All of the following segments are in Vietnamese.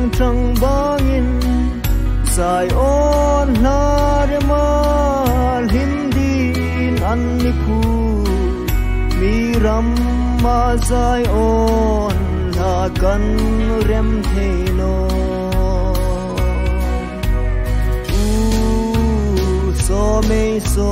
trăng bangin sai on harma hindin anniku miram ma sai on la kan rem theno so me so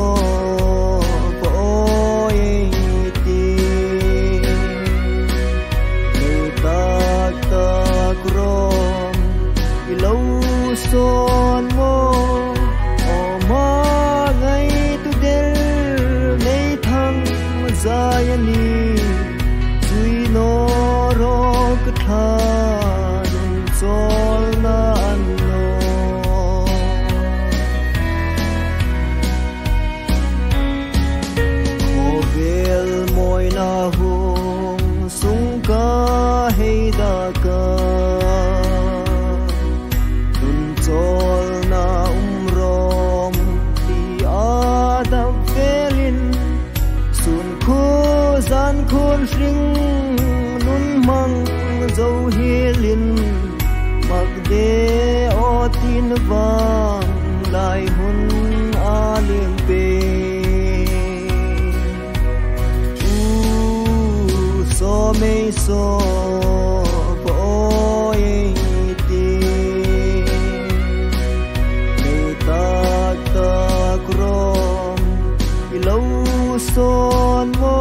son mo o ma ngai tu del nei thang zayani tui no ro ka tha nun sol na no o vel moi na hung sung ka hei da ka gian khôn sinh nun mang dấu hiền mặc đế o tin vàng lại hun a liên bề so mê so bôi tin mê ta krom lâu son mo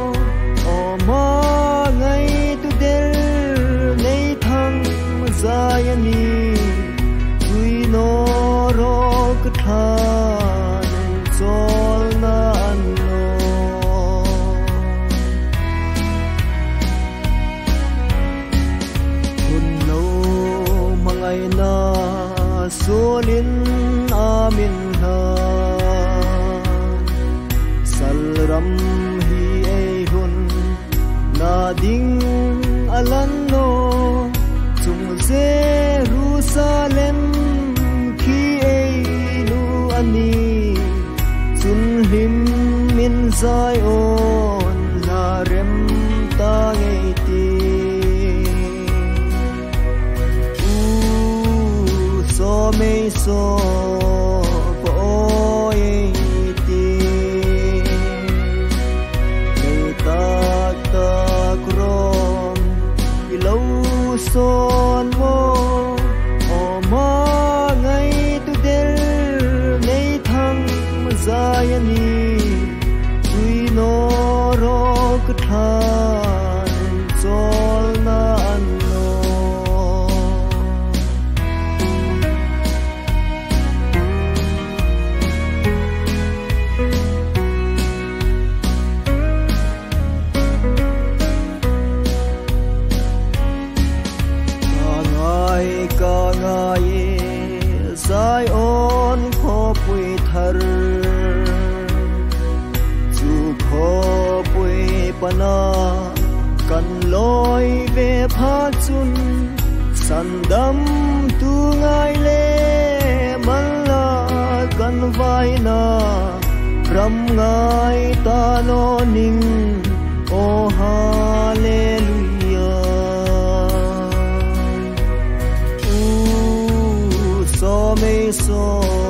zayani tui no ro ka tha nun sol na no kun no mangai na solin amin ha salram hi ei hun na ding alan no Jerusalem khi ei nu ani sun him min Zion la rem ta ngei ti so me so oi ti me ta krom ilau son mo o ma ngai tu del nei thang zayani tui no ro ka tha sol na no sai on kho pui thar chu kho pui pana kan loi ve pha chun sandam tu ngai le malla kan vai na ram ngai ta no ning o hallelujah so me so